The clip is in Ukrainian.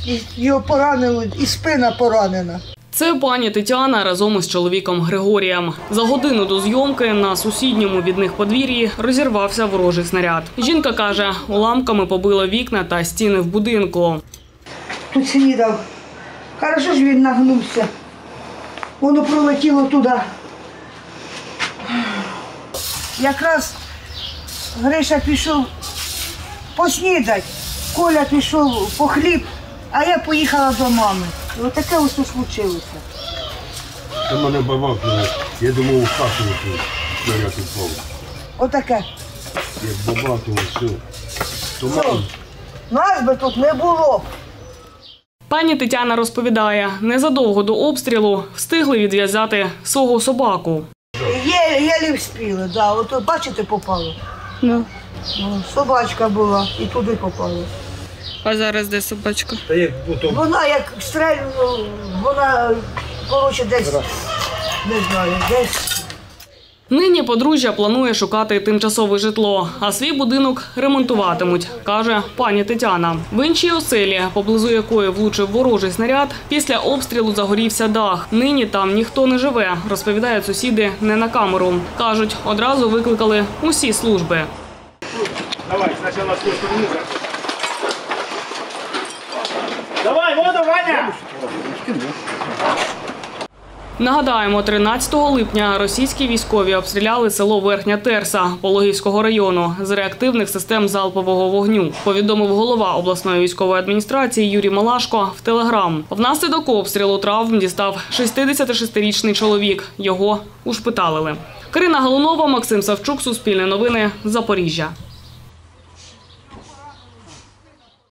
його поранило, і спина поранена. Це пані Тетяна разом із чоловіком Григорієм. За годину до зйомки на сусідньому від них подвір'ї розірвався ворожий снаряд. Жінка каже, уламками побило вікна та стіни в будинку. Тут снідав. Хорошо ж він нагнувся. Воно пролетіло туди. Якраз Гриша пішов поснідати, Коля пішов по хліб, а я поїхала до мами. І отаке ось тут случилося. Та мене бабахнуло. Я думав, у хату снаряд упав. Отаке. Як бабахнуло, все. Туман. Нас би тут не було. Пані Тетяна розповідає, незадовго до обстрілу встигли відв'язати свого собаку. Єлі вспіли, да. От бачите, попало. Ну, собачка була і туди попало. А зараз де собачка? Та як будто... Вона як стрельнула, вона, коротше, десь, не знаю, десь. Нині подружжя планує шукати тимчасове житло, а свій будинок ремонтуватимуть, каже пані Тетяна. В іншій оселі, поблизу якої влучив ворожий снаряд, після обстрілу загорівся дах. Нині там ніхто не живе, розповідають сусіди не на камеру. Кажуть, одразу викликали усі служби. Давай, спочатку з тієї сторони. Давай, воду, Ваня! Нагадаємо, 13 липня російські військові обстріляли село Верхня Терса Пологівського району з реактивних систем залпового вогню, повідомив голова обласної військової адміністрації Юрій Малашко в Телеграм. Внаслідок обстрілу травм дістав 66-річний чоловік. Його ушпиталили. Карина Галунова, Максим Савчук, Суспільне новини, Запоріжжя.